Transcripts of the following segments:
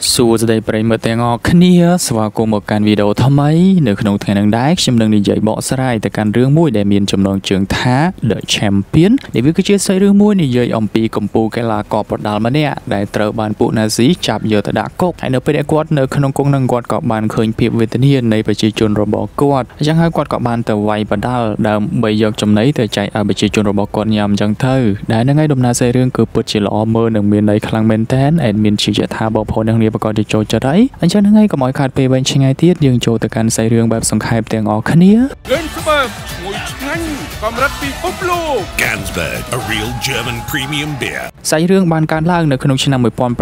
សួស្តីប្រិយមិត្តទាំងអស់គ្នាស្វាគមន៍មកកាន់វីដេអូថ្មីនៅក្នុងថ្ងៃនេះដែរខ្ញុំនឹងនិយាយបកស្រាយទៅកាន់រឿងមួយដែលមានចំណងជើងថា The Champion នេះវាគឺជាសាច់រឿងមួយនិយាយអំពីកម្ពុជាកីឡាករប្រដាល់ម្នាក់ដែលត្រូវបានពួកណាស៊ីចាប់យកទៅដាក់គុកហើយនៅពេលដែលគាត់នៅក្នុងគុកនឹងគាត់ក៏បានឃើញភាពវេទនានៃប្រជាជនរបស់គាត់អញ្ចឹងហើយគាត់ក៏បានទៅវាយប្រដាល់ដើម្បីយកចំណីទៅចែកឲ្យប្រជាជនរបស់គាត់ញ៉ាំអញ្ចឹងទៅដែលហ្នឹងហើយដំណើរសាច់រឿងគឺពិតជាល្អមើលនិងមានន័យខ្លាំងមែនតើមានជាថាបងប្អូនទាំងនេះប្រកបជាចូលចិត្តហើយអញ្ចឹងហ្នឹងហើយកុំឲ្យខាតពេលវែងឆ្ងាយទៀតយើងចូលទៅកាន់សាច់រឿងបែបសង្ខេបទាំងអស់គ្នា Gansberg, a real German premium beer. សាច់រឿងបានកើតឡើងនៅក្នុងឆ្នាំ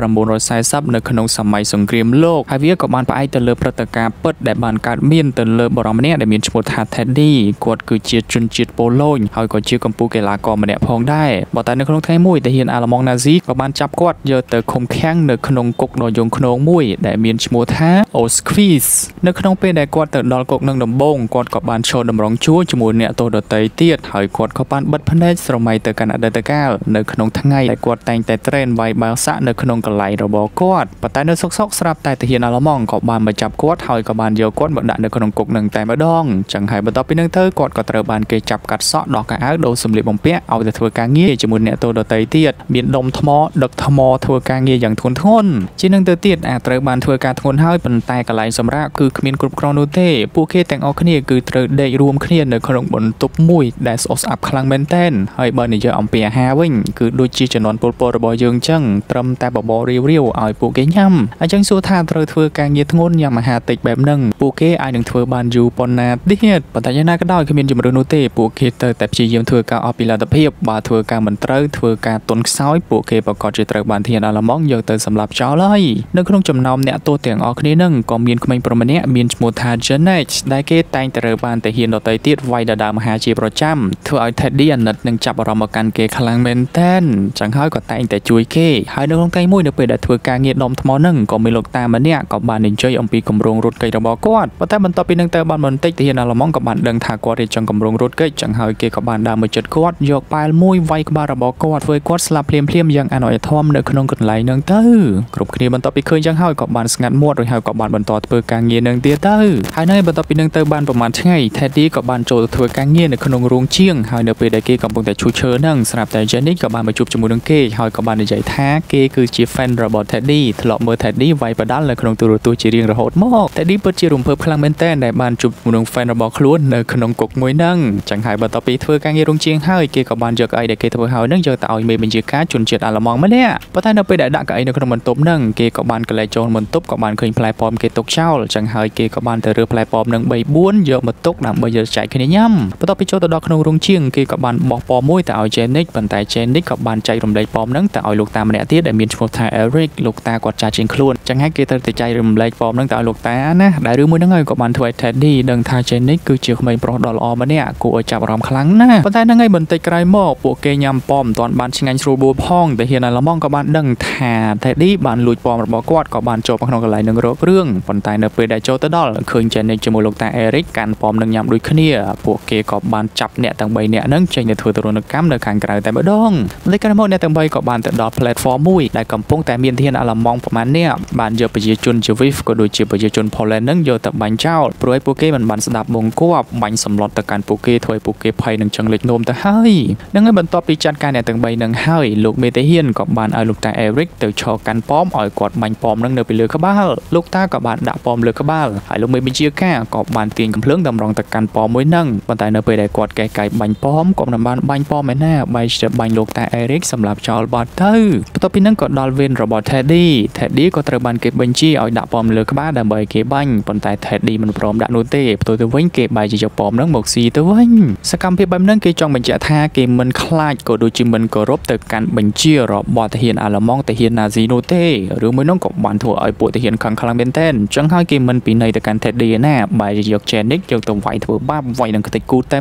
1940នៅក្នុងសម័យសង្គ្រាមលោកហើយវាក៏បានផ្អែកទៅលើព្រឹត្តិការណ៍ពិតដែលបានកើតមានទៅលើបរិមម្នាក់ដែលមានឈ្មោះថា Teddy គាត់គឺជាជនជាតិប៉ូឡូញហើយក៏ជាកម្ពុជាកីឡាករម្នាក់ផងដែរប៉ុន្តែនៅក្នុងថ្ងៃមួយទាហានអាល្លឺម៉ង់ណាស៊ីក៏បានចាប់គាត់យកទៅឃុំឃាំងនៅក្នុងគុកដ៏យង់ឃ្នងមួយដែលមានឈ្មោះថា Auschwitz នៅក្នុងពេលដែលគាត់ទៅដល់គុកនឹងដំបូងគាត់ក៏បានចូលតម្រង់ជួរជាមួយអ្នកទោសដទៃទៀតហើយគាត់ក៏បានបិទភ្នែកស្រមៃទៅកាន់អតីតកាលនៅក្នុងថ្ងៃដែលគាត់តែងតែត្រេនវាយបាល់សាក់នៅក្នុងកន្លែងរបស់គាត់ប៉ុន្តែនៅសុកស្រាប់តែទាហានអាល្លឺម៉ង់ក៏បានមកចាប់គាត់ហើយក៏បានយកគាត់មកដាក់នៅក្នុងគុកនឹងតែម្ដងចឹងហើយបន្ទាប់ពីនឹងទៅគាត់ក៏ត្រូវបានគេចាប់កាត់សក់ដោះកៅអៅដូរសម្លៀកបំពាក់ឲ្យទៅធ្វើការងារជាមួយអ្នកទោសដទៃទៀតមានដុំថ្មដឹកថ្មធ្វើការងារយ៉ាងធ្ងន់ធ្ងរជានឹងទៅទៀតត្រូវបានធ្វើការធ្ងន់ហើយប៉ុន្តែកន្លែងសម្រាប់គឺគ្មានគ្រប់គ្រាន់នោះទេពួកគេទាំងអស់គ្នាគឺត្រូវដេករួមគ្នានៅក្នុងបន្ទប់មួយដែលស្អុះស្អាប់ខ្លាំងមែនទែនហើយបើនិយាយអំពីអាហារវិញគឺដូចជាជំនាន់ពលពតរបស់យើងចឹងត្រឹមតែបបររាវឲ្យពួកគេញ៉ាំអញ្ចឹងសួរថាត្រូវធ្វើការងារធ្ងន់ញ៉ាំអាហារតិចបែបហ្នឹងពួកគេអាចនឹងធ្វើបានយូរប៉ុណ្ណាទៀតប៉ុន្តែយ៉ាងណាក៏ដោយគ្មានជំរឿននោះទេពួកគេទៅតែព្យាយាមធ្វើការអស់ពីលទ្ធភាពបើធ្វើការមិនត្រូវធ្វើការទន់ខ្សោយពួកគេប្រកាសជាត្រូវបានធានអាល្លឺម៉ង់យកទៅសម្លាប់ចោលហើយនៅក្នុងចំណោមអ្នកទោសទាំងអស់គ្នាហ្នឹងក៏មានក្មេងប្រុសម្នាក់មានឈ្មោះថា Janet ដែលគេតែងតែរើបានទាហានដទៃទៀតវាយដណ្ដើមអាហារជាប្រចាំធ្វើឲ្យ Teddy អាណិតនឹងចាប់អារម្មណ៍មកកាន់គេខ្លាំងមែនតើចឹងហើយក៏តែងតែជួយគេហើយនៅក្នុងថ្ងៃមួយនៅពេលដែលធ្វើការងារដុំថ្មហ្នឹងក៏មានលោកតាម្នាក់ក៏បាននិយាយអំពីគម្រោងរត់គេចរបស់គាត់ប៉ុន្តែបន្ទាប់ពីនឹងទៅបានបន្តិចទាហានអាល្លឺម៉ង់ក៏បានដឹងថាគាត់រៀបចំគម្រោងរត់គេចចឹងហើយគេក៏បានដើរមកជិតគាត់យកប៉ែលមួយវាយក្បាលរបស់គាត់ធ្វើឲ្យគាត់ស្លាប់ភ្លាមយ៉ាងអនុយធមនៅក្នុងកន្លែងហ្នឹងទៅគ្រប់គ្នាបន្ទាប់ពីឃើញចឹងហើយក៏បានស្ងាត់មាត់រួចហើយក៏បានបន្តធ្វើការងារនឹងទៀតទៅហើយនៅបន្ទាប់ពីនឹងទៅបានប្រហែលថ្ងៃ Teddy ក៏បានចូលទៅធ្វើការងារនៅក្នុងរោងជាងហើយនៅពេលដែលគេកំពុងតែឈូសឈើហ្នឹងស្រាប់តែ Jenny ក៏បានមកជួបជាមួយនឹងគេហើយក៏បាននិយាយថាគេគឺជា fan របស់ Teddy ធ្លាប់មើល Teddy វាយបដាល់នៅក្នុងទូរទស្សន៍ជារៀងរហូតមក Teddy ពិតជារំភើបខ្លាំងមែនទែនដែលបានជួបជាមួយនឹង fan របស់ខ្លួននៅក្នុងគុកមួយហ្នឹងចឹងហើយបន្ទាប់ពីធ្វើការងាររោងជាងហើយគេក៏បានយកអីដែលគេធ្វើហើយហ្នឹងយកទៅឲ្យមេបញ្ជាការជនជាតិអាល្លឺម៉ង់ម្នាក់ប៉ុន្តែនៅពេលដែលដាក់កៅអីនៅក្នុងបន្ទប់ហ្នឹងគេក៏បានកលែងចូលបន្ទប់ក៏បានឃើញផ្លែប៉ោមគេទុកចោលចឹងហើយគេក៏បានទៅរើផ្លែប៉ោមនឹង 3-4 យកមកទុកដើម្បីយកចែកគ្នាញ៉ាំបន្ទាប់ពីចូលទៅដល់ក្នុងរោងជាងគេក៏បានបោះប៉ោមមួយទៅឲ្យ Janet ប៉ុន្តែ Janet ក៏បានចែករំលែកប៉ោមហ្នឹងទៅឲ្យលោកតាម្នាក់ទៀតដែលមានឈ្មោះថា Eric លោកតាគាត់ចាស់ជាងខ្លួនចឹងហើយគេត្រូវតែចែករំលែកប៉ោមហ្នឹងទៅឲ្យលោកតាណាដែលរឿងមួយហ្នឹងហើយក៏បានធ្វើឲ្យ Teddy ដឹងថា Janet គឺជាក្មេងប្រុសដ៏ល្អម្នាក់គួរឲ្យចាប់អារម្មណ៍ខ្លាំងណាស់ប៉ុន្តែហ្នឹងហើយបន្តិចក្រោយមកពួកគេញ៉ាំប៉ោមមិនទាន់បានឆ្ងាញ់ស្រួលបួលផងតែហ៊ានអាល្លឺម៉ង់ក៏បានដឹងថា Teddy បានលួចប៉ោមរបស់គាត់ក៏បានចូលក្នុងកន្លែងនឹងរករឿងប៉ុន្តែនៅពេលដែលចូលទៅដល់ឃើញ Janet ជាមួយលោកតា Eric កាន់ប៉ោមនឹងញ៉ាំដូចគ្នាពួកគេក៏បានចាប់អ្នកទាំង3នាក់ហ្នឹងចេញទៅធ្វើទរណកម្មនៅខាងក្រៅតែម្ដងតែក្រោយមកអ្នកទាំង3ក៏បានទៅដល់ platform មួយដែលកំពុងតែមានធានអាល្លឺម៉ង់ប្រមាណនាក់បានយកប្រជាជន Jewish ក៏ដូចជាប្រជាជន Poland ហ្នឹងយកទៅបាញ់ចោលព្រោះឲ្យពួកគេមិនបានស្ដាប់បង្គាប់បាញ់សម្លុតទៅកាន់ពួកគេធ្វើឲ្យពួកគេភ័យនឹងចង់លេចនោមទៅហើយនឹងហើយបន្ទាប់ពីចាត់ការអ្នកទាំង3ហ្នឹងហើយលោកមេតាហ៊ានក៏បានឲ្យលោកតា Eric ទៅឈរកាន់ប៉ោមឲ្យគាត់បាញ់ប៉ោមហ្នឹងនៅពីលើក្បាលលោកតាក៏បានដាក់ប៉ោមលើក្បាលហើយលោកមេបញ្ជាការក៏បានទាញកំភ្លើងតម្រង់ទៅកាន់ប៉ោមមួយហ្នឹងប៉ុន្តែនៅពេលដែលគាត់កែកៃបាញ់ប៉ោមក៏មិនបានបាញ់ប៉ោមឯណាបែរជាបាញ់លោកតា Eric សម្រាប់ចោលបាត់ទៅបន្ទាប់ពីហ្នឹងក៏ដល់វេនរបស់ Teddy ក៏ត្រូវបានគេបញ្ជាឲ្យដាក់ប៉ោមលើក្បាលដើម្បីគេបាញ់ប៉ុន្តែ Teddy មិនព្រមដាក់នោះទេផ្ទុយទៅវិញគេបែរជាយកប៉ោមហ្នឹងមកស៊ីទៅវិញសកម្មភាពបែបហ្នឹងគេចង់បញ្ជាក់ថាគេមិនខ្លាចក៏ដូចជាមិនគោរពទៅកាន់បញ្ជារបស់ទាហានអាល្លឺម៉ង់ទាហានណាស៊ីនោះទេរឿងមួយនោះក៏បានធ្វើឲ្យពួកទាហានខឹងខ្លាំងមែនទែនចឹងហើយគេមិនពិន័យទៅកាន់ Teddy ណាបែរជាយក Janet យកទៅវាយធ្វើបាបវាយនឹងខ្ទេចគូតតែម្ដង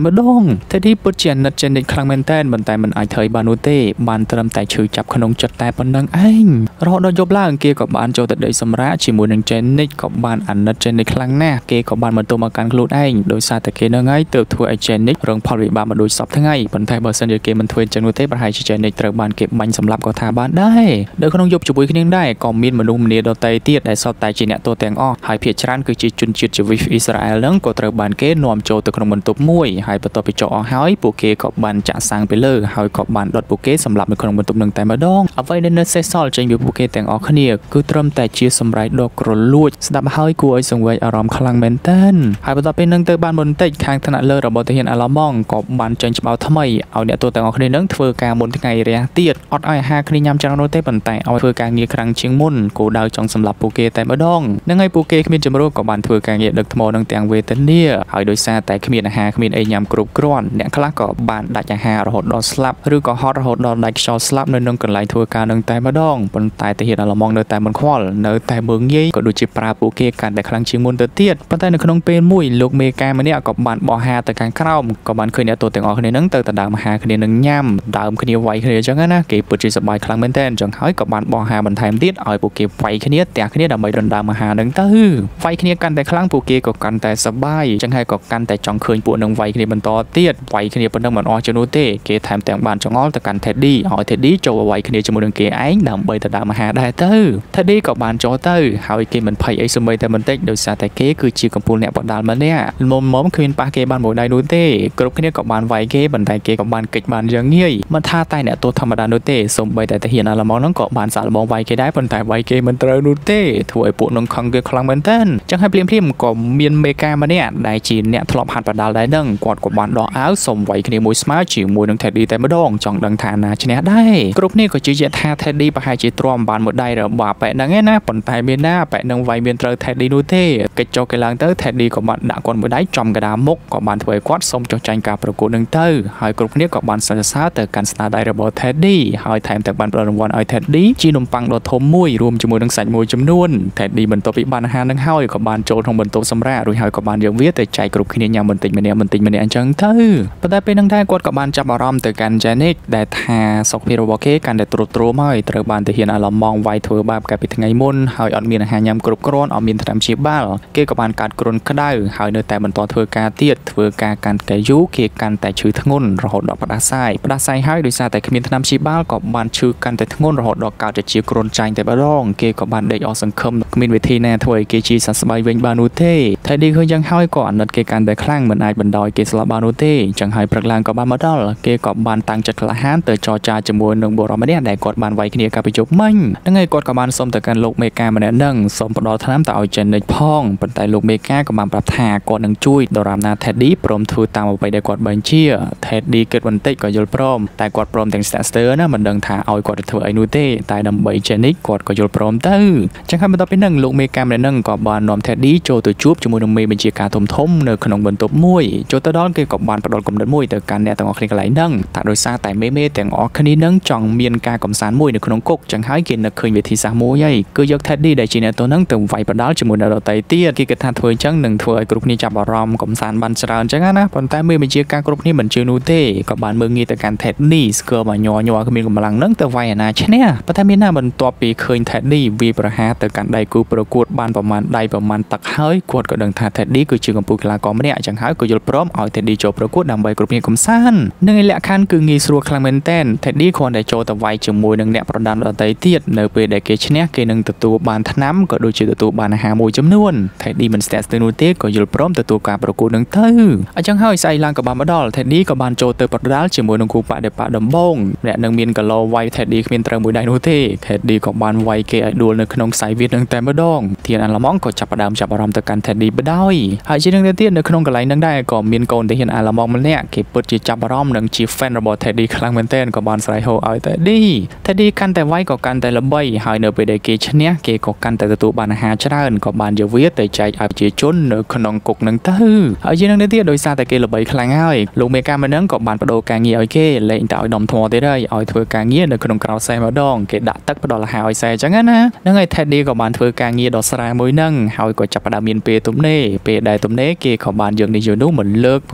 เท็ดดี้ปุจเจนนัดเจนในครั้งเมนเต้นบนแต่มันไอเทยบานูเต้บานเติมแต่ชื่อจับขนมจัดแต่ปนดังเองรอดยบล่างเกกับบานโจตัดได้สำระชิมูนังเจนในกับบานอันนัดเจนในครั้งหน้าเกกับบานมันตัวมาการคลูดเองโดยซาแต่เกนังไงเติบทัวไอเจนนิกเรื่องพอลิบามาโดยสอบทั้งไงบนไทยบอสันเดเกมันทวยเจนูเต้ประหายเจนในเติบบานเก็บมันสำหรับกอทาบานได้โดยขนมยบจุบุยขึ้นได้กอมมินมนุษย์เนียดไตเตียดได้สอบแต่จีเนตัวแตงอ้อหายเพียรชันคือจีจุนจิตจวิฟอิสราเอลนั้นก็เติบบานเกนวมโจตัวขนมมันตุบมวยหายประตูไปเจาะหายปูเกกับบานจะสร้างไปเลยหายกับบานดอดปูเกสำหรับในขนมมันตุบหนึ่งแต่มาดองเอาไว้ในเนื้อเซซอลจึงอยู่ปูเกแตงอ้อขณีคือเติมแต่เชียสำไรดอกกรลุดสดับหายกูไอส่งไว้อารมณ์คลังเมนเทนหายประตูเป็นหนึ่งเติบบานบนเตจข้างถนัดเลยระบบเทียนอารมองกับบานจังจะเอาทำไมเอาเนี่ยตัวแตงอ้อขณีนั้นเฟือการบนทั้งไงเรียเตียดอดไอฮาขณียำจังโนเต้ปันแต่เอาเฟือการเงียครั้งเชียงมุ่นกูดาวจงสำหรับปูเกแต่มาดองนั่งไงปูเกขมิ้นจำรูกับบานเฟือการเงียดึกทมดังแตงเวทเนียหายโดยซาแต่ขมิ้นฮาขมิ้นไอยำกรุบกร้อนเนี่ยคลากับบานดัดยังฮาระหดดอสลับหรือก็ฮอตระหดดอดักชอสลับในนึงกันไหลทัวการนึงแต่มาดองปนแต่เห็นอารมองในแต่บนควอลในแต่เมืองยี่ก็ดูจิปราปูเกกันแต่ครั้งเชียงมุ่นเตียดปนแต่ในขนมเป็นมุ้ยลูกเมกามาเนี่ยกับบานบ่อฮาแต่การคร่ำกับบานเคยเนี่ยตัวแตงออกในนึงเติร์ตดาวมาฮาคดีนึงย่ำดาวคดีไวคดีจังงั้นนะเก็บปุจิสบายครั้งเมนเทนจังหายกับบานบ่อฮาบันไทม์ติดเอาปูเกไฟคดีแต่คดีดำใบดนดาวมาฮานึงตื้อไฟคดีกันแต่ครั้งปูเกก็กันแต่สบายจังให้ก็กันแต่จังเคยปูนึงไฟคดีบรรทอเตียดไฟคดีปนดังเหมือนออจนูเต้เกแถมแต่งบานจังอ้อแต่กันเท็ดดี้เอาเท็ดดี้โจไวคดีจมูกนึงเกไอ้ดำใบแต่ดาวมาฮาได้ตื้อเท็ดดี้กับบานโจตื้อหายเกมันไฟไอ้สมัยแต่มันเต็กโดยซาแต่เกคือจีกับปูเนี่ยปอดดาลมาเนี่ยมคืนปาเกบานโบได้นูเต้กรุ๊ปนี้กับบานไวเกบันไดเกกับบานเกิดบานยังเงี้ยมันท่าใต้เนี่ยตัวธรรมดานูเต้สมใบแต่เห็นอะไรมองน้องเกาะบานสารมองไวเกได้ปันแต่ไวเกมันเตอร์นูเต้ถวยปูนงคังเกคลังมันเต้นจังให้เปลี่ยนก็เมียนเมกามาเนี่ยได้จีนเนี่ยทลอบหันปอดดาลได้ดังกอดกับบานดอกอ้าวสมไวคดีมวยสมาร์จิ๋วมวยนึงแทดดีแต่ไม่ดองจังดังฐานะชนะได้กรุ๊ปนี้ก็จีเจท่าแทดดีไปให้จีตรอมบานหมดได้หรือว่าแปะนังเงี้ยนะปันแต่เมียนหน้าแปะนังไวเมียนเตอร์แทดดีนูเต้กระจกกระลังเตอร์แทดดีกับบานด่าก่อนหมดได้จอมกระดามกกับบานถวยกอดสมจจังการประกวดนึงเตอร์หายกรุ๊ปนี้กับบานสัญชาติการสตาร์ได้ระบบแทดดี้หายแถมแต่บานประรางวัลไอแทดดี้จีนมปังโดดทมมุ้ยรวมจมูกดังสัญมวยจำนวนแทดดี้บนโต๊ะปีบานอาหารดังห้อยกับบานโจทงบนโต๊ะสำราญโดยหายกับบานยังเวียแต่ใจกรุ๊ปนี้ยังมันติดมันเนี่ยอันจังเตอร์ประเดี๋ยวเป็นดังได้กดกับบานจับอารมณ์แต่การเจนิกได้ทาสกพิโรวเกกันได้ตรวจไม่ตระบานแต่เห็นอารมณ์มองไวถวยบาบกับปิดไงมุ่นหายอดมีอาหารยำกรุ๊ปกรอนอมีนทำชีบ้าเกี่ยวกับบานการกรนก็ได้หายเนื้อแต่บนตัวถวยกาเตียดถวยกาการแก่ยุเกี่ยกันแต่ชื่อทั้งงุนรหดดอกประดาไซให้โดยซาแต่ขมิ้นทำชีบ้ากับบานชื่อกันแต่ทั้งงุนรหดดอกกาวจะเชียกรนใจแต่บ้าร้องเกี่ยวกับบานเด็กอสังคมขมิ้นเวทีแน่ถวยเกจีสันสบายเวงบานูเต้ไทยดีเคยยังห้อยก่อนนัดเกี่ยกันแต่คลั่งเหมือนไอ้บันดอยเกสลาบานูเต้จังหายปรักลางกับบานมาดอลเกี่ยวกับบานตังจัดละฮันเตอจอจาจมูกหนึ่งโบราณมาเนี่ยได้กดบานไว้ขณีกับไปจบมั่งนั่งไงกดกับบานสมแต่การลูกเมกามาเนี่ยนั่งสมปนอทน้ำแต่เอาเจนในพ่องปันไตลูกเมกากับบานปรับทากดหนึ่งจุ้ยดรามนาเท็ดดี้พร้อมทูตามไปได้กดบัญชีเท็ดดี้เกิดวันเตะก็ยลพร้อมแต่กดพร้อมแต่งสเตอร์นะมันดังทาเอากดเถื่อไอนูเต้แต่ดำใบเจนิกกดก็ยลพร้อมเต้จังให้มันต่อไปนั่งลูกเมกามาเนี่ยนั่งกับบานนอมเท็ดดี้โจตัวจูบจมูกหนึ่งเมย์บัญชีการทมเนื้อขนมบนตบมวยโจตดอนเกี่ยวกับบานประดอนกลมเดินมวยแต่การเนี่ยต่างออกคลิกไหลนั่งแต่โดยซาแต่เมแต่งออกคณีนั่งจ่องเมียนกากลมสารมวยในขนมกกจังหายกินนักเคยเวทีสามวยใหญ่ก็ยกแทดดี้ได้จีเนี่ยตัวนั่งเติมไฟประดาจมูกเราไตเตี้ยกิกระทานถวยจังหนึ่งถวยกรุ๊ปนี้จับอารมณ์กลมสารบันสารจังนะปนแต่เมื่อบัญชีการกรุ๊ปนี้เหมือนชื่อนูเต้กับบานเมืองงี้แต่การแทดดี้สเกอร์มาย่อก็มีกำลังนั่งเติมไฟนะใช่เนี่ยประธานมีหน้าบนตัวปีเคยแทดดี้วีประหารแต่การได้กูประกวดบานประมาณตักเฮ้ยกวดก็ดังทาแทดดี้คือชื่อของปุกลากรไม่เนี่ยจังหายก็ยลพร้อมเอาแทดดี้โจประกวดนำใบกรุ๊ปนี้กลมสารนั่งไอแหละคันคืองี้สัวคลังเมนเต้นแทดดี้คนได้โจแต่ไวจมูกหนึ่งเนี่ยประดานเราไตเตี้ยเนื้อเปรย์ได้เกชเนี่ยเกนึงตัวบานทน้ำก็โดยชื่อตัวบานหามวยจำนวนแทดดี้มันสเตสตูเต้ก็ยลพร้อมตัวการประกวดหนึ่งเท่าอาจังห้อยใส่ลางกับบานมาดอลแทดดี้กับบานโจเตอร์ประดานจมูกหนึ่งคูปะเดปะดำบงและหนึ่งมีนกับโลไวแทดดี้มีนเตอร์มวยได้นูเต้แทดดี้กับบานไวเกอดูในขนมสายเวียดหนึ่งแต่มาดองเทียนอันละมองก็จับประดามจับอารมณ์ตะการแทดดี้ไปได้หายชิ้นหนึ่งเตี้ยในขนมกระไรนั่งได้ก็มีนโกนแต่เห็นอันละมองมันเนี่ยเก็บเปิดจีจับอารมณ์หนึ่งจีแฟนระบบแทดดี้คลังเมนเต้นกับบานสไลโฮเอาแทดดี้กันแต่ไว้ก็กันแต่ละใบหายเนื้อไปได้เกชเนี่ยเกก็กันแต่ตัวบานหาชนะกับบานเยาวิแต่ใจอาบจีจนเนื้อขนมกกหนึ่งเต้หายชิ้นหนึ่งเตี้ยโดยซาแต่เกละใบคลังง่ายลูกเมกามันนั่งกับบานประโดการเงี้ยไอเกเลยแต่เอาดมทอได้เอาเถื่อการเงี้ยเนื้อขนมกราวใส่มาดองเกดักตักประโดละหายใส่จังงั้นนะนั่งไอแทดดี้กับบานเถื่อการเงี้ยดอกสลายมวยนั่งหายก็จับประดามินเปตุ่มเน่เปได้ตุ่มเน่เกขบบานยังในยูนู้เหมือนเลิกพอโดยจิ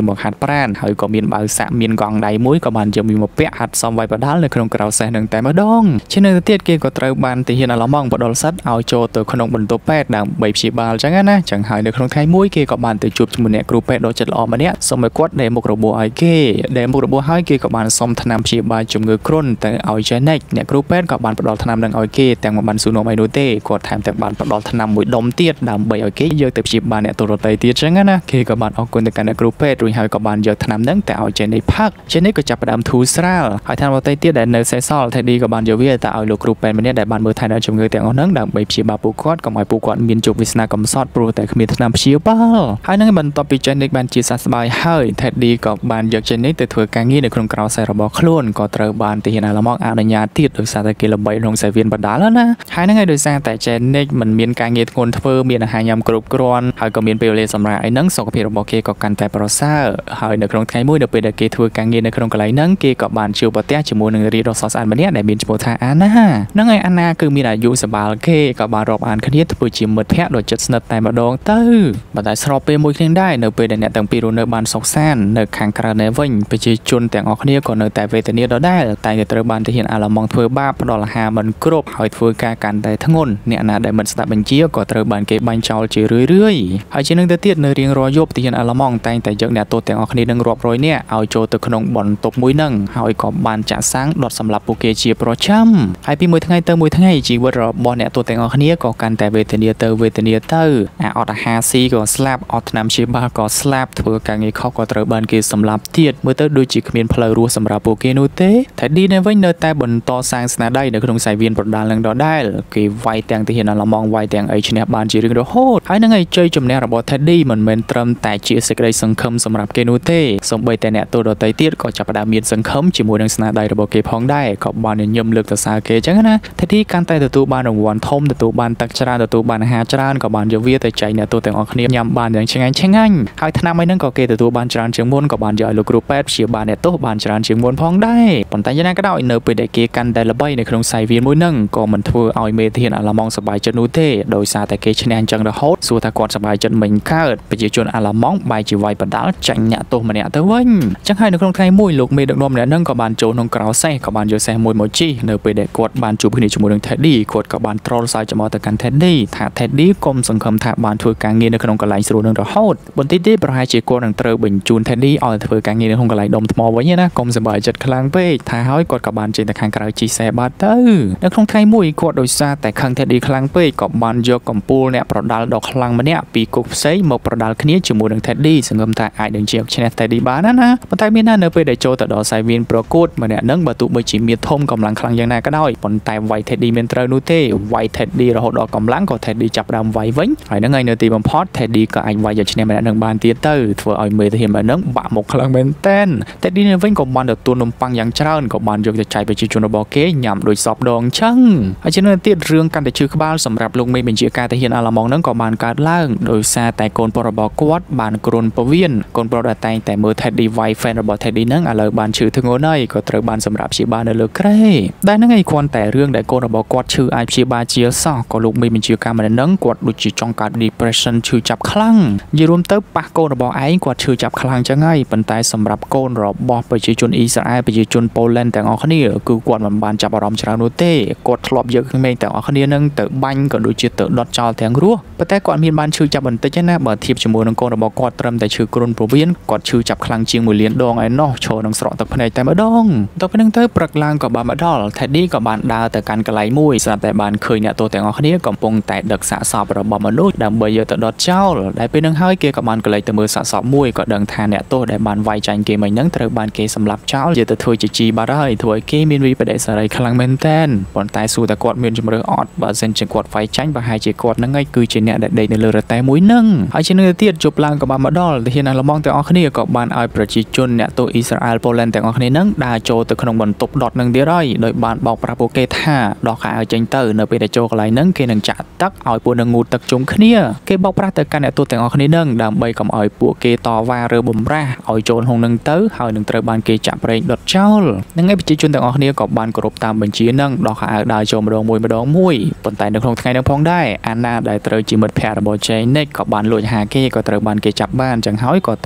មកហាត់ប្រានហើយក៏មានបើសាក់មានកង់ដៃមួយក៏បានយកមកពាក់ហាត់សមវាយបដាល់នៅក្នុងក្រៅសេះនឹងតែម្ដងជានៅទៀតគេក៏ត្រូវបានទាហានអាឡម៉ង់បដលសិតឲ្យចូលទៅក្នុងបន្ទប់ពេទ្យដើម្បីព្យាបាលចឹងណាចឹងហើយនៅក្នុងថ្ងៃមួយគេក៏បានទៅជួបជាមួយអ្នកគ្រូពេទ្យដ៏ចិត្តល្អម្នាក់សូមឲ្យគាត់ដេមុខរបួសឲ្យគេដេមុខរបួសឲ្យគេក៏បានសុំថ្នាំព្យាបាលជំងឺគ្រុនទៅឲ្យចេនិចអ្នកគ្រូពេទ្យក៏បានផ្ដល់ថ្នាំនឹងឲ្យគេទាំងមិនបានសួរនាំអីនោះទេគាត់ថែមទាំងបានផ្ដល់ថ្នាំមួយដុំទៀតដើម្បីឲ្យគេយកទៅព្យាបាលអ្នកទរតីទៀតចឹងណាគេក៏បានអរគុណទៅកាន់អ្នកគ្រូពេទ្យរួចហើយក៏បានយកថ្នាំនឹងទៅឲ្យចេនិចផឹកចេនិចក៏ចាប់ផ្ដើមធូរស្រាលហើយថ្នាំដតីទៀតដែលនៅសេសសល់ថេឌីក៏បានយកវាទៅឲ្យលោកគ្រូពេទ្យម្នាក់ដែលបានមើលថែដល់ជំងឺទាំងអស់ហ្នឹងដើម្បីព្យាបាលពួកគាត់កុំឲ្យពួកគាត់មានជោគវាសនាកំសត់ព្រោះតែគ្មានថ្នាំព្យាបាលហើយនឹងបន្ទាប់ពីចេនិចបានជាសះស្បើយហើយថេឌីក៏បានយកចេនិចទៅធ្វើការងារនៅក្នុងក្រៅខ្សែរបស់ខ្លួនក៏ត្រូវបានទាហានអាឡម៉ង់អនុញ្ញាតទៀតដោយសារតែគេល្បីក្នុងខ្សែវៀនបដាល់ណាហើយនឹងហើយដោយសារតែចេនិចមិនមានការងារធ្ងន់ធ្វើមានអាហារញ៉ាំគ្រប់គ្រាន់ហើយក៏មានពេលវេលាសម្រាប់អីហ្នឹងសុខភាពរបស់គេក៏កាន់តែប្រសើរហើយនៅក្នុងថ្ងៃមួយនៅពេលដែលគេធ្វើការងារនៅក្នុងកន្លែងហ្នឹងគេក៏បានជួបប្រទះជាមួយនឹងរាជដ៏ស្រស់ស្អាតម្នាក់ដែលមានឈ្មោះថាអាណាហ្នឹងហើយអាណាគឺមានអាយុសម្បាល់គេក៏បានរាប់អានគ្នាធ្វើជាមិត្តភក្តិដ៏ជិតស្និទ្ធតែម្ដងទៅប៉ុន្តែស្របពេលមួយគ្នាដែរនៅពេលដែលអ្នកទាំងពីររស់នៅបានសុខសាន្តនៅខាងក្រៅនេះវិញប្រជាជនទាំងអស់គ្នាក៏នៅតែវេទនាដដែលតែត្រូវបានទាហានអាឡម៉ង់ធ្វើបាបផ្ដល់អាហារមិនគ្រប់ហើយធ្វើការកាន់តែធ្ងន់អ្នកណាដែលមិនស្ដាប់បញ្ជាក៏ត្រូវបានគេបាញ់ចោលជារឿយហើយជានឹងទៅទៀតនៅរៀងរាល់យប់ទាហានអាឡម៉ង់តែងតែយកអ្នកទោសទាំងអស់គ្នានឹងរាប់រយនាក់ឲ្យចូលទៅក្នុងបន្ទប់មួយហ្នឹងហើយក៏បានចាក់សាំងដុតសម្លាប់ពួកគេជាប្រចាំហើយពីមួយថ្ងៃទៅមួយថ្ងៃជីវិតរបស់អ្នកទោសទាំងអស់គ្នាក៏កាន់តែវេទនាទៅអត់អាហារស៊ីក៏ស្លាប់អត់ថ្នាំព្យាបាលក៏ស្លាប់ធ្វើការងារខុសក៏ត្រូវបានគេសម្លាប់ទៀតមើលទៅដូចជាគ្មានផ្លូវរស់សម្រាប់ពួកគេនោះទេថេឌីនៅវិញនៅតែបន្តសាងស្នាដៃនៅក្នុងខ្សែវៀនប្រដាល់នឹងដដែលគេវាយទាំងទាហានអាឡម៉ង់វាយទាំងអីឈ្នះបានជារឿងរហូតហើយនឹងឯជ័យជំនះរបស់ថេឌីមិនមែនត្រឹមតែជាសេចក្តីសង្ឃឹមសម្រាប់គេនោះទេសូម្បីតែអ្នកទោសដទៃទៀតក៏ចាប់ផ្ដើមមានសង្ឃឹមជាមួយនឹងស្នាដៃរបស់គេផងដែរក៏បានញញឹមលើកសរសើរគេចឹងណាថេឌីកាន់តែទទួលបានរង្វាន់ធំទទួលបានទឹកច្រើនទទួលបានអាហារច្រើនក៏បានយកវាទៅចែកអ្នកទោសទាំងអស់គ្នាញ៉ាំបានយ៉ាងឆ្ងាញ់ហើយថ្នាំអីហ្នឹងក៏គេទទួលបានច្រើនជាងមុនក៏បានយកឲ្យលោកគ្រូពេទ្យព្យាបាលអ្នកទោសបានច្រើនជាងមុនផងដែរប៉ុន្តែយ៉ាងណាក៏ដោយនៅពេលដែលគេកាន់តែល្បីនៅក្នុងខ្សែវៀនមួយហ្នឹងក៏មិនធ្វើឲ្យមេធានអាឡម៉ង់សប្បាយចិត្តនោះទេដោយសារតែគេឈ្នះអញ្ចឹងរហូតសួរថាគាត់សប្បាយចិត្តមិនកើតប្រជាជនអាឡម៉ង់បែរជាវាយបដាល់ចាញ់អ្នកទោសម្នាក់ទៅវិញចឹងហើយនៅក្នុងថ្ងៃមួយលោកមេដឹកនាំម្នាក់ហ្នឹងក៏បានចូលក្នុងក្រៅសេះក៏បានយកសេះមួយមកជីនៅពេលដែលគាត់បានជួបគ្នាជាមួយនឹង Teddy គាត់ក៏បានtrollសើចចំអកទៅកាន់ Teddy ថា Teddy កុំសង្ឃឹមថាបានធ្វើការងារនៅក្នុងកន្លែងស្រួលនឹងរហូតបន្តិចទៀតប្រហែលជាគាត់នឹងត្រូវបញ្ជូន Teddy ឲ្យធ្វើការងារនៅក្នុងកន្លែងដុំថ្មវិញណាកុំសប្បាយចិត្តខ្លាំងពេកថាហើយគាត់ក៏បានចេញទៅខាងក្រៅជីសេះបាត់ទៅនៅក្នុងថ្ងៃមួយគាត់ដោយសារតែខឹង Teddy ខ្លាំងពេកក៏បានយកកំពូលអ្នកប្រដាល់ដ៏ខ្លាំងម្នាក់ពីគុកផ្សេងមកប្រដាល់គ្នាជាមួយនឹង Teddy សង្ឃឹមថាអាចនឹងជាឈ្នះ Teddy បានណាប៉ុន្តែមានណានៅពេលដែលចូលទៅដល់សាយវៀនប្រកួតម្នាក់នឹងបើទោះបីជាមានធំកម្លាំងខ្លាំងយ៉ាងណាក៏ដោយប៉ុន្តែវាយ Teddy មានត្រូវនោះទេវាយ Teddy រហូតដល់កម្លាំងក៏ Teddy ចាប់ដើមវាយវិញហើយនឹងហើយនៅទីបំផុត Teddy ក៏អាចវាយយកឈ្នះម្នាក់នឹងបានទៀតទៅធ្វើឲ្យមេធានម្នាក់នឹងបាក់មុខខ្លាំងមែនតែន Teddy នៅវិញក៏បានទទួលនំប៉័ងយ៉ាងច្រើនក៏បានយកទៅចែកប្រជាជនរបស់គេញ៉ាំដូចសពដងចឹងហើយជានៅទៀតរឿងកាន់តែឈឺក្បាលសម្រាប់លោកមេបញ្ជាការទាហានអាឡម៉ង់នឹងក៏បានកើតឡើងដោយសារតែកូនប្រុសរបស់គាត់បានគ្រុនពវៀនកូនប្រុសដែលតែងតែមើល Teddy វាយ fan របស់ Teddy នឹងឥឡូវបានឈឺធ្ងន់ហើយក៏ត្រូវបានសម្រាប់ព្យាបាលនៅលើក្រែដែលហ្នឹងឯងគ្រាន់តែរឿងដែលកូនរបស់គាត់ឈឺអាចព្យាបាលជាសោះក៏លោកមេបញ្ជាការម្នាក់នឹងគាត់ដូចជាចង់កើត depression ឈឺចាប់ខ្លាំងនិយាយរួមទៅប៉ះកូនរបស់ឯងគាត់ឈឺចាប់ខ្លាំងចឹងហើយប៉ុន្តែសម្រាប់កូនរបស់ប្រជាជនអ៊ីស្រាអែលប្រជាជនប៉ូឡែនទាំងអស់គ្នាគឺគាត់មិនបានចាប់អារម្មណ៍ច្រើននោះទេគាត់ធ្លាប់យកក្មេងទាំងអស់គ្នានឹងទៅបាញ់ក៏ដូចជាទៅដុតចោលទាំងរស់ប៉ុន្តែគាត់មានបានឈឺចាប់បន្តិចណាបើធៀបជាមួយនឹងកូនរបស់គាត់ត្រឹមតែឈឺគ្រុនពោះវៀនគាត់ឈឺចាប់ខ្លាំងជាង1លានដងឯណោះឈរនឹងស្រក់ទឹកភ្នែកតែម្ដងទៅពេលហ្នឹងទៅព្រឹកឡើងក៏បានមកដល់ Teddy ក៏បានដើរទៅកាន់កន្លែងមួយស្រាប់តែបានឃើញអ្នកទោសទាំងអស់គ្នាកំពុងតែដឹកសាកសពរបស់មនុស្សដើម្បីយកទៅដុតចោលដែលពេលហ្នឹងហើយគេក៏បានកលេចទៅមើលសាកសពមួយក៏ដឹងថាអ្នកទោសដែលបានវាយចាញ់គេមិញហ្នឹងត្រូវបានគេសម្លាប់ចោលយកទៅធ្វើជាជីបាត់ហើយធ្វើឲ្យគេមានវិបដិសារីខ្លាំងមែនតែនប៉ុន្តែសួរតែគាត់មានជំរឿអត់បើសិនជាគាត់វាយចាញ់ប្រហែលជាគាត់ហ្នឹងឯងគឺជាអ្នកដែលដេកនៅលើរតែមួយហ្នឹងហើយជានៅទៀតជប់ឡើងក៏បានមកដល់ទាហានអាឡម៉ង់ទាំងអស់គ្នាក៏បានឲ្យប្រជាជនអ្នកទោសអ៊ីស្រាអែលប៉ូឡែនទាំងអស់គ្នាហ្នឹងដើរចូលទៅក្នុងបន្ទប់ដុតនឹងទៀតហើយដោយបានបោកប្រាស់ពួកគេថាដោះខែឲ្យចេញទៅនៅពេលដែលចូលកន្លែងហ្នឹងគេនឹងចាក់ទឹកឲ្យពួកនឹងងូតទឹកជុំគ្នាគេបោកប្រាស់ទៅកាន់អ្នកទោសទាំងអស់គ្នាហ្នឹងដើម្បីកុំឲ្យពួកគេតវ៉ាឬបំរាស់ឲ្យចូលក្នុងនឹងទៅហើយនឹងត្រូវបានគេចាក់ប្រេងដុតចោលនឹងឯប្រជាជនទាំងអស់គ្នាក៏បានគោរពតាមបញ្ជាហ្នឹងដោះខែឲ្យដើរចូលម្ដងមួយប៉ុន្តែនៅក្នុងថ្ងៃហ្នឹងផងដែរអាណាដែលត្រូវជាមិត្តភក្តិរបស់ Janet ក៏បានលួចហាគេក៏ត្រូវបានគេចាប់បានចឹងហើយក៏ត្រូវ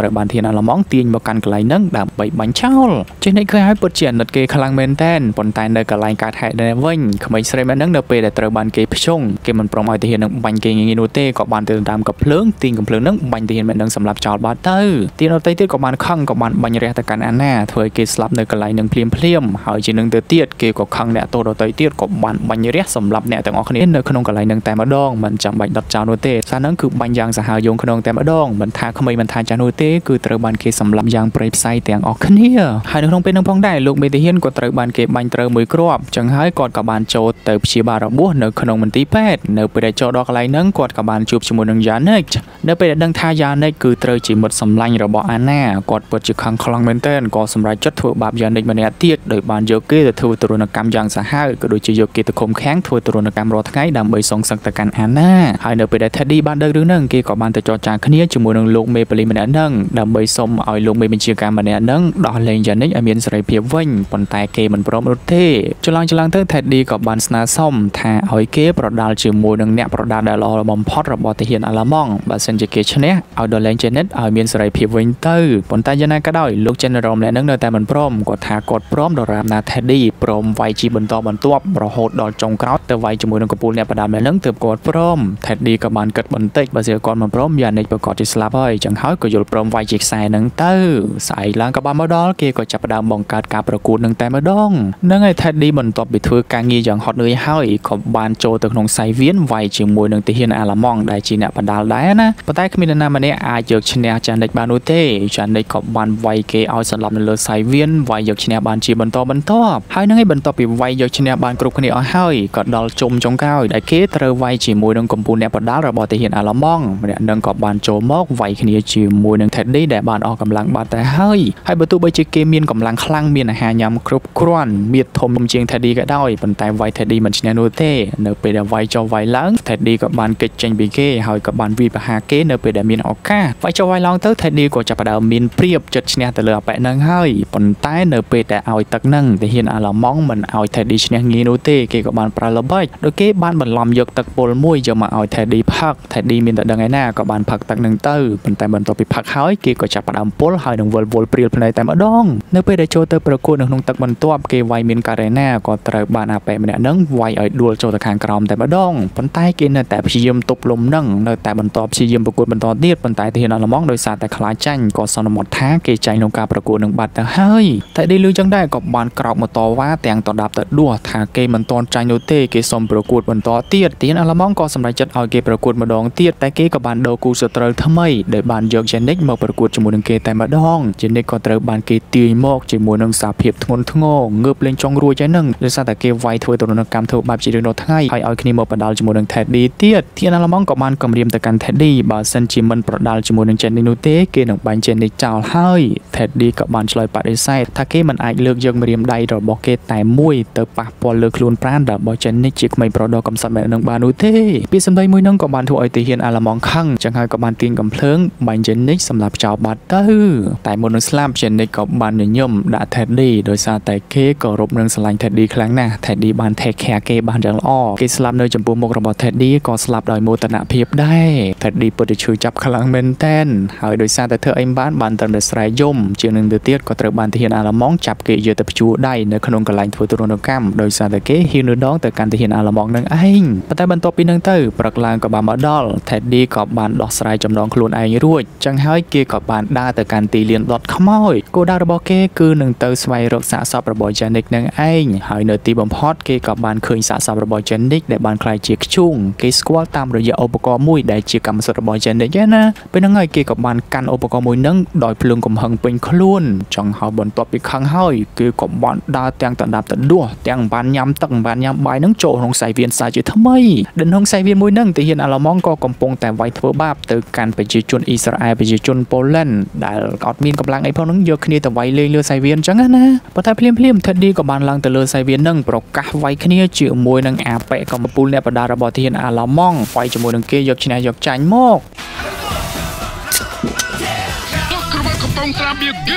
บานเทียนอาละมองตีนบอกกันกลายนั่งดับใบบัญเช่าเจนได้เคยให้เปิดเจียนนัดเกย์คลังเมนเทนปนตายในกลายการแห่ในวันขมายสไลมันนั่งเดเปแต่ตระบานเกย์พิชงเกย์มันปรมาเทียนบัญเกย์ยิงโนเต้กับบานเติมตามกับเพลิงตีนกับเพลิงนั่งบัญเทียนมันนั่งสำหรับจอดบาเตอร์ตีนโนเต้เตี้ยกับบานข้างกับบานบัญเรียตการอันแน่ถอยเกย์สลับในกลายนั่งเพลียมหายจีนั่งเตี้ยเกย์กับข้างเนี่ยโตโดเตี้ยกับบานบัญเรียสำหรับเนี่ยแต่ออกคะแนนในขนมกลายนั่งแต่มาดองมันจำบัญดับจาวโนเต้ซานั่งคือบัญยังสหายงขนมแต่มาดองมันทาขมายมันทาจาวโนเต้คือตระบานเกย์สำหรับยังเปรย์ไซแต่งออกคะแนนหายในขนมเป็นนั่งพองได้ลูกเบติเฮียนกดตระบานเกย์บัญเตอร์มือกรอบจังหายกอดกับบานโจเติบชีบาระบัวในขนมมันตีแปดในไปได้โจดอกอะไรนั่งกอดกับบานจูบจมูกนังยาเนกในไปได้ดังทายาเนกคือเตอร์จีหมดสำลังระบบอันแน่กอดเปิดจุดขังคลังเมนเทนก็สำหรับจัดถั่วบาปยาเนกมันเนี่ยเตี้ยโดยบานโยเกตถั่วตรุนกรรมยังสหายก็โดยจะโยเกตคมแข็งถั่วตรุนกรรมรอทั้งไงดำใบทรงสังตกันอันแน่หายในไปได้เทดดี้บานเดินเรื่องนั่งเกี่ยวกับบานแต่จอจางขณีจมูกนังลูกเมปริมันนั่งดำใบสมเอาลูกเมเป็นเชียร์การมันเนี่ยนั่งดอเลนยาเนกอเมียนสไลเพียวิ่งปนตายเกมันพร้อมรถเท่จลังเตอร์เทดดี้กับบานสนาส้มทาเอาเกปรดาลจมูกนังเนี่ยปรดาลได้รอบอมพอดระบอตเฮียนอาลามองบาเซนเจเกชเนะเอาดอเลนเจเน็ตเอาเมียนสไลเพียวิ่งเตอร์ปนตายยานาก็ได้ลูกเจนรอมและนั่งเดินแต่มันพร้อมกดทากดพร้อมดอรามนาเทดดี้พร้อมไวจีบนตัวรอโหดดอจงกราวแต่ไวจมูกนังกระปูเนี่ยประดามและนั่งเติบกดพร้อมเทดดี้กับบานเกิดบนเตกบาเซียกรมันพร้อมยาในประกอบจิสลาบอยจังหายก็ยุลพร้อมไวจีสายนังเตอร์สายล้างกับบานมาดอลเกก็จับประดามบงการประกวดนังแต่มาดองนั่งไอเทดดี้บนตัวบิดถือการงีอย่างฮอตเนยหายกับบานโจตึกนงไซเวียนไวจมูกนังตีเฮียนอาลามองได้จีเนี่ยประดาลได้นะปะใต้ขมิ้นนามันเนี่ยอาเยกชนะจันเด็กบานุเต้จันเด็กกับบานไวเกเอาสลับในเลือไซเวียนไวเยกชนะบานจีบนตัวให้นั่งให้บนตัวปีไวเยกชนะบานกรุบขณีเอาให้ก็ดอลจมจงก้าวได้เกตเตอร์ไวจีมวยนังกมปูเนี่ยประดาระบอตีเฮียนอาลามองเนี่ยนังกับบานโจมอกไวขณีจีมวยนังเท็ดดี้แต่บานออกกำลังบาดแต่ให้ประตูใบจีเกมีนกำลังคลั่งมีนหายำครบครันมีดทมเจียงเท็ดดี้ก็ได้บนแต่ไวเท็ดดี้มันชนะโนเต้เนอไปได้ไวจอไวล้างเท็ดดี้กับบานเกจเจนบีเก้หายกับบานวีปะฮาเก้เนอไปได้มีนออกก้าไวจอไวล้างเตอร์เท็ดดี้ก็จะประดามีนเปรียบจัดชนะแต่เลือแปะนังให้บนใต้เนอไปแต่เอาตักนั่งแต่เฮียนอาลามองมันเอาเท็ดดี้ชนะงีโนเต้เกกับบานปลาละใบโดยเก้บานบนลำยกตักโปลมวยจะมาเอาเท็ดดี้พักเท็ดดี้มีนแต่ดังไงหน้ากับบานพักตักนังเตอร์บนแต่บนตัวไปพักหายเกก็จะประดามโปลหายนังวอลเปรียบในแต่มาดองเนอไปได้โจเตอร์ประกวดนังตักบนตัวเกไวมีนการแน่ก็ตระบานอาเปมันนั่งไวเอาดูโจตะคางกรอมแต่มาดองบนใต้เกนแต่พยายามตบลมนั่งในแต่บนตัวพยายามประกวดบนตัวเดียดบนใต้ที่เห็นอาลามองโดยสารแต่คลายจันก็สนหมดท้าเกใจลงการประกวดหนึ่งบาทแต่เฮ้ยแต่ได้ลือจังได้กับบานกรอบมาต่อว่าแต่งต่อดาบแต่ดัวถ้าเกมันตอนใจโนเต้เกสมประกวดบนตัวเตียดที่เห็นอาลามองก็สำหรับจัดเอาเกประกวดมาดองเตียดแต่เกกับบานโดกูสเตอร์ทำไมเดบานยกเจนเน็กมาประกวดจมูกหนึ่งเกแต่มาดองเจนเน็กก็เตอร์บานเกตีมอกจมูกหนึ่งสาเพียบทงทงงเงือบเล่นจงรัวใจหนึ่งโดยสารแต่เกไวถวยตัวนักกรรมถูกบาปจีเรโนทั้งให้เอาคณีมาประดาลจมูกหนึ่งเท็ดดี้เตียดที่อาลามองกับบานกำเรียมแต่การเท็ดดี้บาเซนจิมันประดาลจมูกหนึ่งเจนนิโนเต้เกหนึ่งบานเจนในเจ้าให้เท็ดดี้กับบานชลอยปัดไอไซถ้าเกมันอาจเลือกยังมาเรียมได้ดอกบอกเกแต่มวยเตอปะปอลเลือกคลูนปราณดอกบอกเจนนิจิกไม่ประดอกำสัตว์แบบหนึ่งบานุเต้ปีสมได้มวยนั่งกับบานถูกไอตีเฮียนอาลามองข้างจังให้กับบานตีนกำเพลิงบานเจนนิสำหรับเจ้าบัตเตอร์แต่มนุษย์สลามเจนนิกับบานย่อมด่าเท็ดดี้โดยสารแต่เกก็รบเรื่องสลายเท็ดดี้ครั้งหน้าเท็ดดี้บานเทคแคร์เกบานจังอ้อเกสลับเนยจมปูมกระบอกเท็ดดี้ก็สลับโดยโมตนาเพียบได้เท็ดดี้เปิดช่วยจับคลังเมนเทนหายโดยสารแต่เธอไอ้บ้านเติมเดือดสายย่อมเจียงหนึ่งเดือดเตี้ยก็ตระบานที่เห็นอาลามองจับเกยเยอะแต่ชูได้ในขนมกระไลถั่วตุรนกรรมโดยสารแต่เกฮิวนูดองแต่การที่เห็นอาลามองนั่งไอ้ปัตตาบันตัวปีนังเตอร์ปรักลางกับบานมาดอลเท็ดดี้กับบานดอกสายจำลองคลูนไอ้รุ่ยจังให้เกกับบานได้แต่การตีเลียนดอทขโมยโกดาระบอกเกคือหนึ่งเตอร์สไวรักษาสับระบอยเจนิกนั่งไอ้หายเนตีบอมพอดเกกับบานเคยสะสมระบอยเจนิกแต่บานคลายเจียกชุ่งเกสควอลตามระยะอุปกรณ์มุ้ยได้เจียกรรมสุดระบอยเจนิกนะเป็นยังไงเกกับบานกันอุปกรณ์มุ้ยนั่งดอยพลุงกำหังเป็นคลูนจังหาบนตัวปีข้างห้อยเกกับบานดาเตียงตัดดาบตัดดัวเตียงบานยำตั้งบานยำใบนั่งโจลงใส่เวียนสายจีทำไมเดินลงใส่เวียนมุ้ยนั่งแต่เห็นอาลามองก็กำปงแต่ไวเทอร์บาบเติร์การไปจีจุนอิสราเอลไปจีจุนโปแลนด์ได้กอดมีนกำลังไอ้พวกนั้นเยอะขึ้นแต่ไวเรือใส่เวียนจังนะพอท้ายเพลียมเท็ดดี้กับบานลังแต่เรือใส่เวียนนั่งปรกกะไวขึ้นเจือมวยนั่งอาเปะกับมาปูเนี่ยประดาระบอที่เห็นอาลามองไฟจมูกนั่งเกยยกชนะยกใจมอก Toca vai com o pão, sabe o que?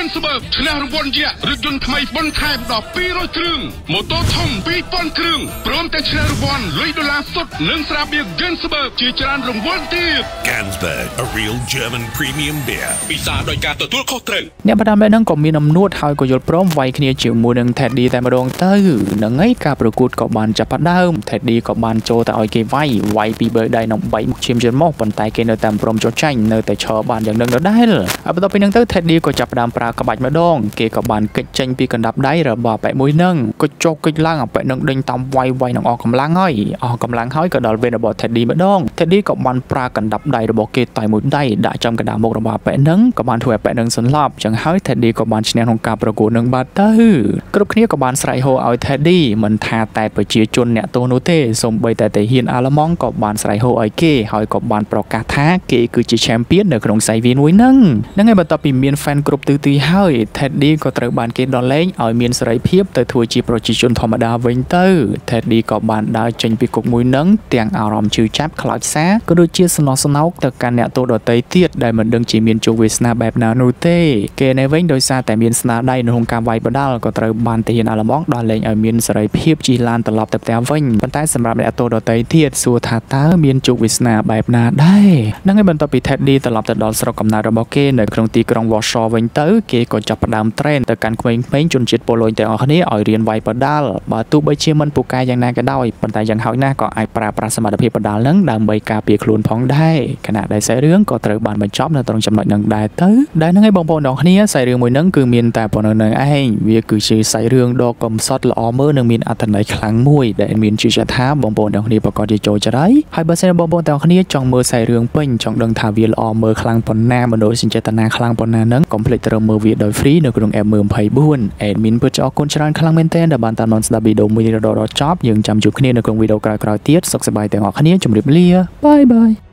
นสเบิร์กชนะรางวัลเยอะรถยนต์ทำไมบนไทยดอกปีร้อยครึ่งมอเตอร์ทอมปีปอนครึ่งพร้อมแต่ชนะรางวัล$100สุดหนึ่งสราเบียร์เกนสเบิร์กจีจานรางวัลที่ Gansberg, a real German premium beer. ปีศาจโดยการตัวข้อเตรงเนี่ยประดามได้นั่งก็มีน้ำนวดหายก็ยศพร้อมไว้គ្នាជាមួយនឹង Teddy តែម្ដងទៅនឹងឯការប្រកួតក៏បានចាប់ផ្ដើម Teddy ក៏បានចូលតែឲ្យគេវាយពីបើដៃនឹង3មុខឈាមជិនមកប៉ុន្តែគេនៅតែព្រមចុះចាញ់នៅតែឈរបានយ៉ាងនឹងដដែលបន្ទាប់ពីនឹងទៅ Teddy ក៏ចាប់ផ្ដើមប្រើក្បាច់ម្ដងគេក៏បានកិច្ចចេញពីកណ្ដាប់ដៃរបស់ប៉ែមួយនឹងក៏ចុះកិច្ចឡើងប៉ែនឹងដេញតាមវាយនឹងអស់កម្លាំងហើយក៏ដល់ពេលរបស់ Teddy ម្ដង Teddy ក៏បានប្រើកណ្ដាប់ដៃរបស់គេតែមួយដៃដាក់ចំកណ្ដាលមុខរបស់ប៉ែនឹងក៏បានធ្វើឲ្យប៉ែនឹងសន្លប់ចឹងហើយ Teddy ក៏បានឈ្នះក្នុងការប្រកួតនឹងបាត់ទៅគ្រប់គ្នាក៏បានស្រែកហៅឲ្យ Teddy មិនថាតែប្រជាជនអ្នកទោសនោះទេសូម្បីតែទាហានអាល្លឺម៉ង់ក៏បានស្រែកហៅឲ្យគេហើយក៏បានប្រកាសថាគេគឺជា champion នៅក្នុងខ្សែវានមួយហ្នឹងហើយបន្ទាប់ពីមាន fan គ្រប់ទិសទីហើយ Teddy ក៏ត្រូវបានគេដោះលែងឲ្យមានសេរីភាពទៅធ្វើជាប្រជាជនធម្មតាវិញទៅ Teddy ក៏បានដើរចេញពីគុកមួយហ្នឹងទាំងអារម្មណ៍ឈឺចាប់ខ្លោចសាក៏ដូចជាសំណោះសំណោកទៅកាន់អ្នកទោសដទៃទៀតដែលមិនដឹងជាមានជោគវាសនាបែបណានោះទេគេនៅវិញដោយសារតែមានស្នាដៃក្នុងការវាយបដាល់ក៏ត្រូវបានទាហានអាល្លឺម៉ង់ដោះលែងឲ្យមានសេរីភាពជិះឡានត្រឡប់ទៅផ្ទះវិញប៉ុន្តែសម្រាប់អ្នកទោសដទៃទៀតសួរថាតើមានជោគវាសនាបែបណាដែរហ្នឹងហើយបន្ទាប់ពី Teddy ត្រឡប់ទៅដល់ស្រុកកំណើតរបស់គេនៅក្នុងទីក្រុង Warsaw វិញទៅគេក៏ចាប់ផ្ដើម train ទៅកាន់ក្មេងៗជនជាតិប៉ូឡូញទាំងអស់គ្នាឲ្យរៀនវាយបដាល់បើទោះបីជាមិនពូកែយ៉ាងណាក៏ដោយប៉ុន្តែយ៉ាងហោចណាស់ក៏អាចប្រើប្រាស់សមត្ថភាពបដាល់ហ្នឹងដើម្បីការពារខ្លួនផងដែរខណៈដែលខ្សែរឿងក៏ត្រូវបានបញ្ចប់នៅត្រង់ចំណុចហ្នឹងដែរទៅដែលហ្នឹងហើយបងប្អូនទាំងគ្នាខ្សែរឿងមួយហ្នឹងគឺមានតែប៉ុណ្ណឹងឯងវាគឺជាខ្សែរឿងដ៏កំសត់ល្អមើលនិងមានអត្ថន័យខ្លាំងមួយដែលមានជាថាបងប្អូនទាំងគ្នាប្រកាសជាចូលចិត្តហើយបើសិនបងប្អូនទាំងគ្នាចង់មើលខ្សែរឿងពេញចង់ដឹងថាវាល្អមើលខ្លាំងប៉ុណ្ណាមនោសញ្ចេតនាខ្លាំងប៉ុណ្ណាហ្នឹងកុំភ្លេចទៅមើលវាដោយ free នៅក្នុង app 24 admin ពិតអរគុណច្រើនខ្លាំងមែនទែនដែលបានតាមដានស្ដាប់វីដេអូមួយនេះដល់ចប់យើងចាំជួបគ្នានៅក្នុងវីដេអូក្រោយៗទៀតសុខសប្បាយទាំងអស់គ្នាជម្រាបលាបាយបាយ